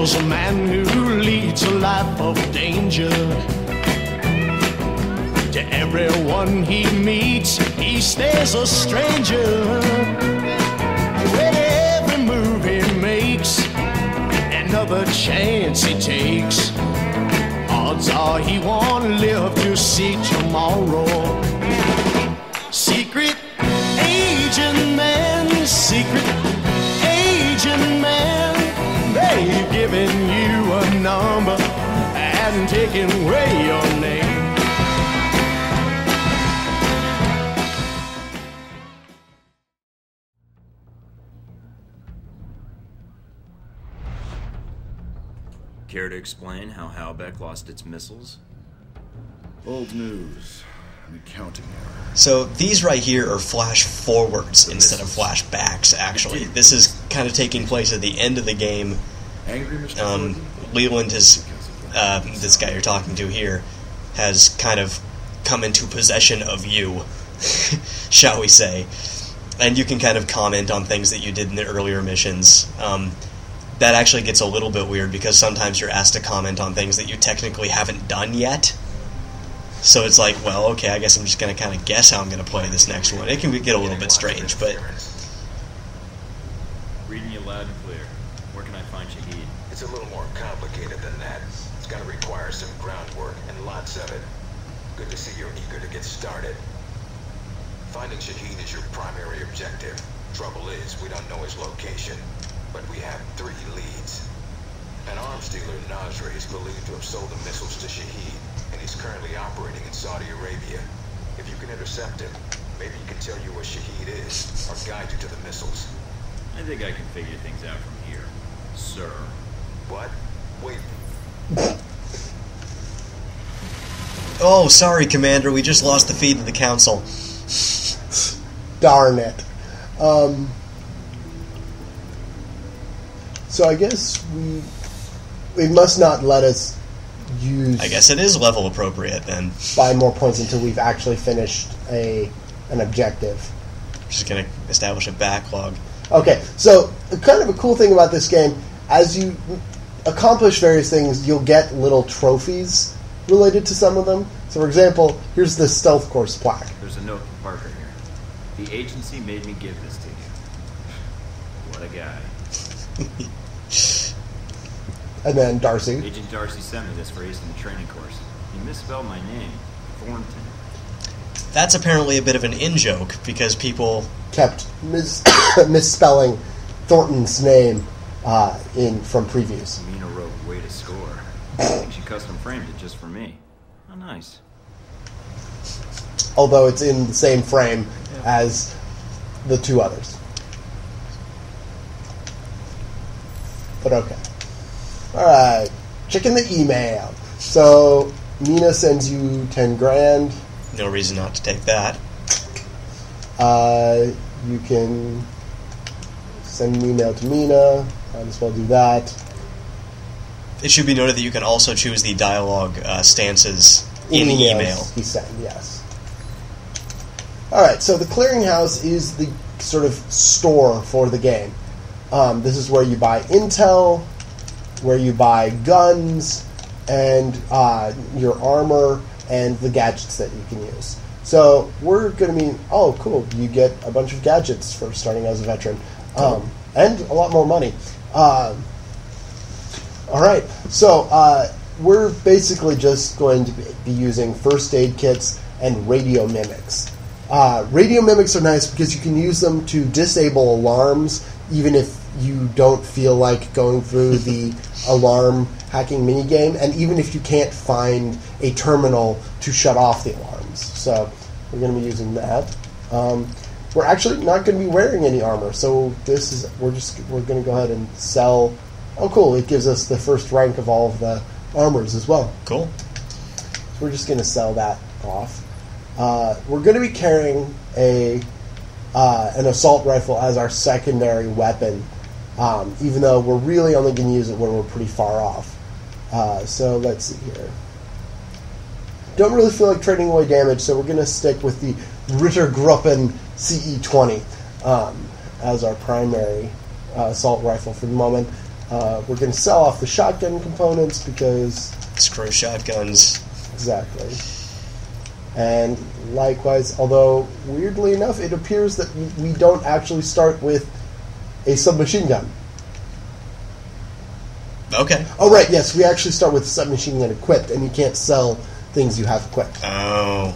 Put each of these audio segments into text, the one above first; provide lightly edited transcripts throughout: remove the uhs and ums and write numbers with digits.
There's a man who leads a life of danger. To everyone he meets, he stays a stranger. With every move he makes, another chance he takes, odds are he won't live to see tomorrow. Secret agent man, secret agent man, they've given you a number and taken away your name. Care to explain how Halbeck lost its missiles? Old news. An accounting error. So these right here are flash forwards instead of flashbacks, actually. This is kind of taking place at the end of the game. Angry, Mr. Leland has, this guy you're talking to here, has kind of come into possession of you, shall we say. And you can kind of comment on things that you did in the earlier missions. That actually gets a little bit weird because sometimes you're asked to comment on things that you technically haven't done yet. So it's like, well, okay, I guess I'm just going to kind of guess how I'm going to play this next one. It can get a little bit strange, but... Reading you loud and clear. Where can I find Shahid? It's a little more complicated than that. It's going to require some groundwork and lots of it. Good to see you're eager to get started. Finding Shahid is your primary objective. Trouble is, we don't know his location. But we have 3 leads. An arms dealer, Nasri, is believed to have sold the missiles to Shahid, and he's currently operating in Saudi Arabia. If you can intercept him, maybe he can tell you where Shahid is, or guide you to the missiles. I think I can figure things out from here, sir. What? Wait. Oh, sorry, Commander, we just lost the feed to the Council. Darn it. So I guess we must not let us use... I guess it is level appropriate, then. ...buy more points until we've actually finished an objective. Just going to establish a backlog. Okay, so kind of a cool thing about this game, as you accomplish various things, you'll get little trophies related to some of them. So, for example, here's the stealth course plaque. There's a note from Parker here. The agency made me give this to you. What a guy. And then Darcy. Agent Darcy sent me this for acing the training course. He misspelled my name, Thornton. That's apparently a bit of an in-joke, because people... kept misspelling Thornton's name from previews. Mina wrote, way to score. I think she custom framed it just for me. How nice. Although it's in the same frame as the 2 others. But okay. Alright. Checking the email. So, Mina sends you 10 grand. No reason not to take that. You can send an email to Mina. Might as well do that. It should be noted that you can also choose the dialogue stances in the email. He sent, yes. Alright, so the clearinghouse is the sort of store for the game. This is where you buy intel, where you buy guns, and your armor, and the gadgets that you can use. So we're going to be, oh, cool, you get a bunch of gadgets for starting as a veteran, and a lot more money. All right, so we're basically just going to be using first aid kits and radio mimics. Radio mimics are nice because you can use them to disable alarms, even if you don't feel like going through the alarm hacking minigame, and even if you can't find a terminal to shut off the alarms. So we're going to be using that. We're actually not going to be wearing any armor, so we're going to go ahead and sell. Oh, cool! It gives us the first rank of all of the armors as well. Cool. So we're just going to sell that off. We're going to be carrying an assault rifle as our secondary weapon, even though we're really only going to use it when we're pretty far off. So let's see here. Don't really feel like trading away damage, so we're going to stick with the Rittergruppen CE-20 as our primary assault rifle for the moment. We're going to sell off the shotgun components because... Screw shotguns. Exactly. And likewise, although weirdly enough, it appears that we don't actually start with a submachine gun. Okay. Oh, right, yes, we actually start with a submachine gun equipped, and you can't sell things you have equipped. Oh.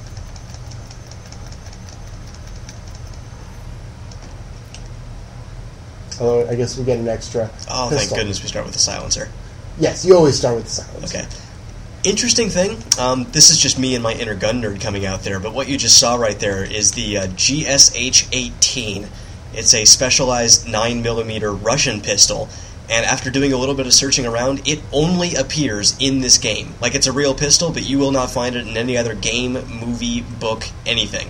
Although, I guess we get an extra Oh, pistol. thank goodness we start with the silencer. Yes, you always start with the silencer. Okay. Interesting thing, this is just me and my inner gun nerd coming out there, but what you just saw right there is the GSH-18. It's a specialized 9mm Russian pistol, and after doing a little bit of searching around, it only appears in this game. Like, it's a real pistol, but you will not find it in any other game, movie, book, anything.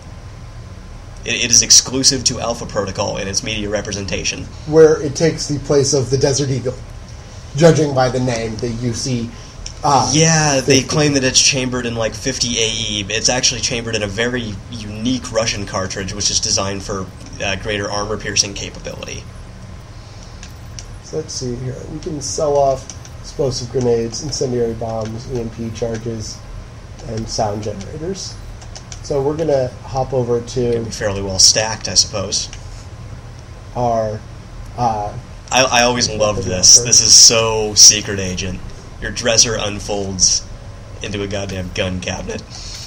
It is exclusive to Alpha Protocol in its media representation. Where it takes the place of the Desert Eagle, judging by the name that you see. Yeah, they claim that it's chambered in like 50 AE. It's actually chambered in a very unique Russian cartridge, which is designed for greater armor-piercing capability. So let's see here. We can sell off explosive grenades, incendiary bombs, EMP charges, and sound generators. So we're going to hop over to Fairly well stacked, I suppose. our... I always loved this. This is so Secret Agent. Your dresser unfolds into a goddamn gun cabinet.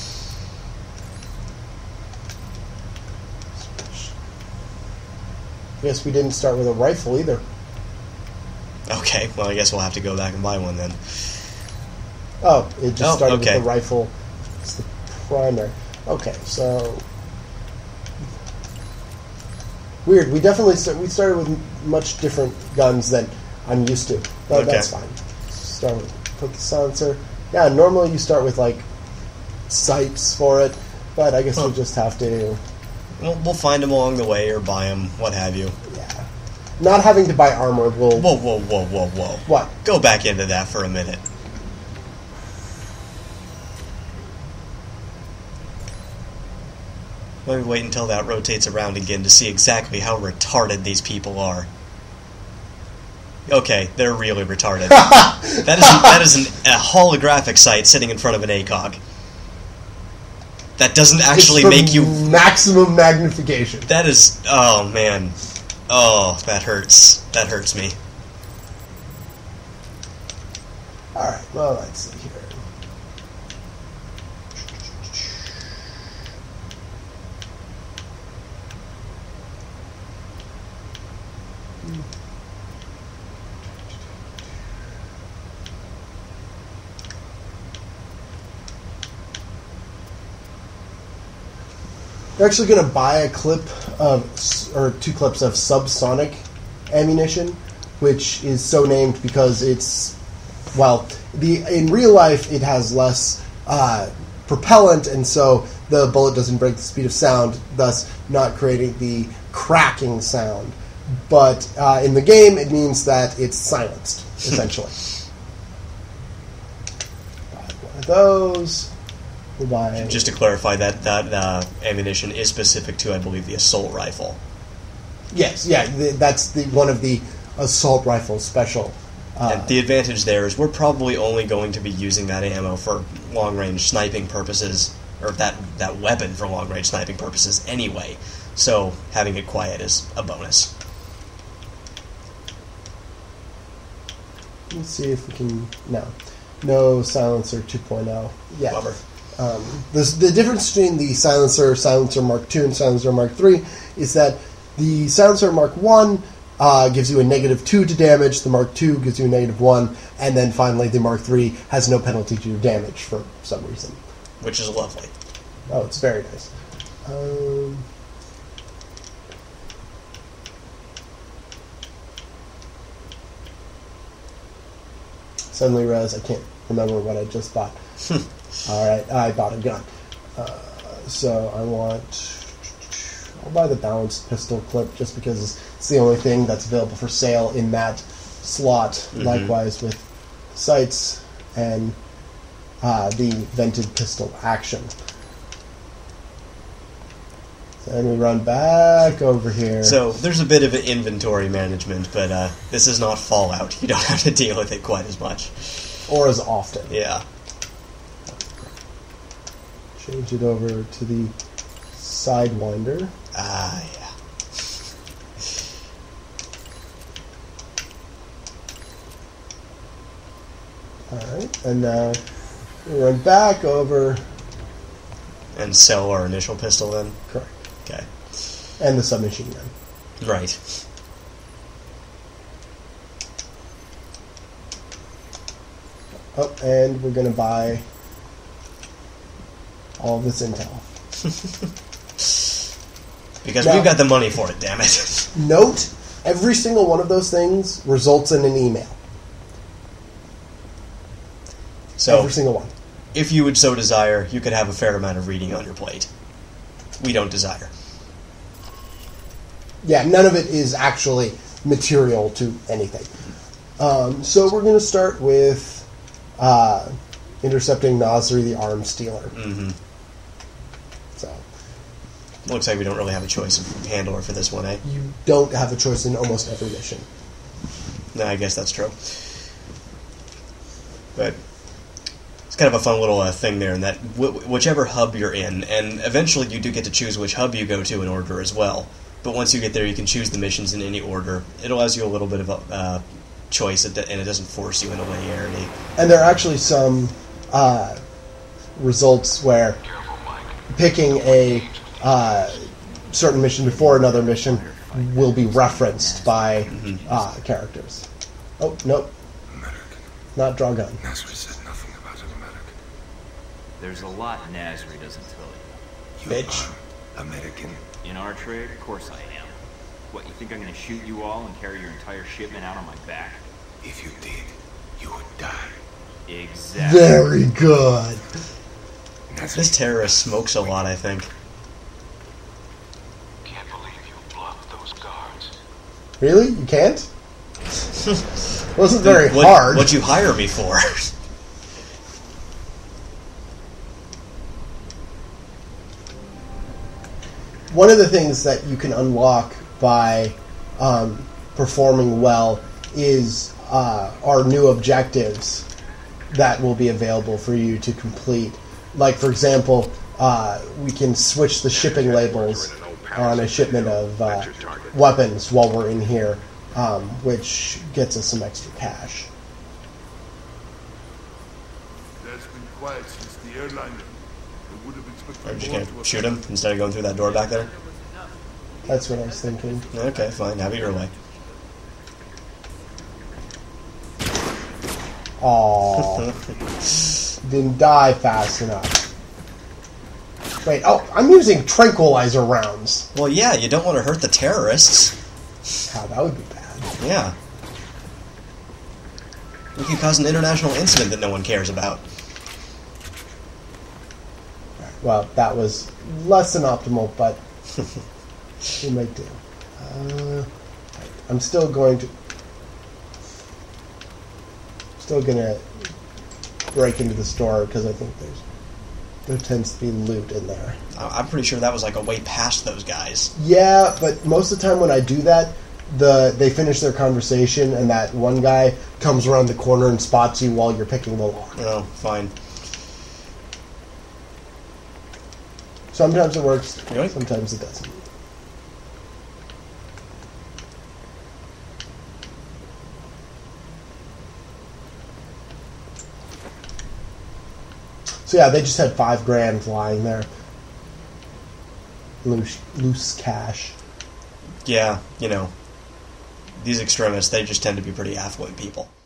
I guess we didn't start with a rifle either. Okay, well, I guess we'll have to go back and buy one then. Oh, it just started okay. with the rifle. It's the primary. Okay, so... Weird. We definitely we started with much different guns than I'm used to. But Okay. that's fine. Start with put the silencer. Yeah, normally you start with like sights for it, but I guess we'll just have to. We'll find them along the way or buy them, what have you. Yeah, not having to buy armor will. Whoa. What? Go back into that for a minute. Let me wait until that rotates around again to see exactly how retarded these people are. Okay, they're really retarded. that is a holographic sight sitting in front of an ACOG. That doesn't actually It's for make you... maximum magnification. That is... Oh, man. Oh, that hurts. That hurts me. Alright, well, let's see here. We're actually going to buy a clip of, or 2 clips of subsonic ammunition, which is so named because it's, well, in real life it has less propellant, and so the bullet doesn't break the speed of sound, thus not creating the cracking sound. But in the game, it means that it's silenced, essentially. Buy one of those. We'll buy... Just to clarify, that ammunition is specific to, I believe, the assault rifle. Yes, yeah, that's one of the assault rifle special. And the advantage there is we're probably only going to be using that ammo for long-range sniping purposes, or that weapon for long-range sniping purposes anyway. So having it quiet is a bonus. Let's see if we can... No silencer 2.0 yet. Bummer. The difference between the Silencer Mark II, and Silencer Mark III is that the Silencer Mark I gives you a -2 to damage, the Mark II gives you a -1, and then finally the Mark III has no penalty to your damage for some reason. Which is lovely. Oh, it's very nice. Suddenly realized I can't remember what I just bought. Alright, I bought a gun. So I'll buy the balanced pistol clip just because it's the only thing that's available for sale in that slot. Mm-hmm. Likewise with sights and the vented pistol action. And we run back over here. So there's a bit of an inventory management, but this is not Fallout. You don't have to deal with it quite as much. Or as often. Yeah. Change it over to the Sidewinder. Yeah. Alright, and now we run back over. And sell our initial pistol then? Correct. Okay. And the submachine gun. Right. Oh, and we're going to buy all of this intel. Because now, we've got the money for it, damn it. Note, every single one of those things results in an email. So, every single one. If you would so desire, you could have a fair amount of reading on your plate. We don't desire. Yeah, none of it is actually material to anything. So we're going to start with intercepting Nasri, the arms stealer. Mm-hmm. So looks like we don't really have a choice of handler for this one, eh? you don't have a choice in almost every mission. No, I guess that's true. But it's kind of a fun little thing there, in that whichever hub you're in, and eventually you do get to choose which hub you go to in order as well. But once you get there, you can choose the missions in any order. It allows you a little bit of a choice, and it doesn't force you into linearity. And there are actually some results where picking a certain mission before another mission will be referenced by characters. Oh, nope. Not Dragun. Nasri said nothing about an American. There's a lot Nasri doesn't tell you. Bitch. American. In our trade, of course I am. What, you think I'm gonna shoot you all and carry your entire shipment out on my back? If you did, you would die. Exactly. Very good. This terrorist smokes a lot, I think. Can't believe you blocked those guards. Really? You can't? Wasn't very What, hard. What'd you hire me for? One of the things that you can unlock by performing well is our new objectives that will be available for you to complete. Like, for example, we can switch the shipping labels on a shipment of weapons while we're in here, which gets us some extra cash. That's been quiet since the airliner. I would have expected Are you just more going to to shoot him instead of going through that door back there? That's what I was thinking. Okay, fine. Have it your way. Aww. Didn't die fast enough. Wait, oh, I'm using tranquilizer rounds. Well, yeah, you don't want to hurt the terrorists. How that would be bad. Yeah. We could cause an international incident that no one cares about. Well, that was less than optimal, but we might do. I'm still going to break into the store because I think there tends to be loot in there. I'm pretty sure that was like a way past those guys. Yeah, but most of the time when I do that, they finish their conversation and that one guy comes around the corner and spots you while you're picking the lock. Oh, fine. Sometimes it works, Really? sometimes it doesn't. So yeah, they just had $5,000 lying there. Loose cash. Yeah, you know, these extremists, they just tend to be pretty affluent people.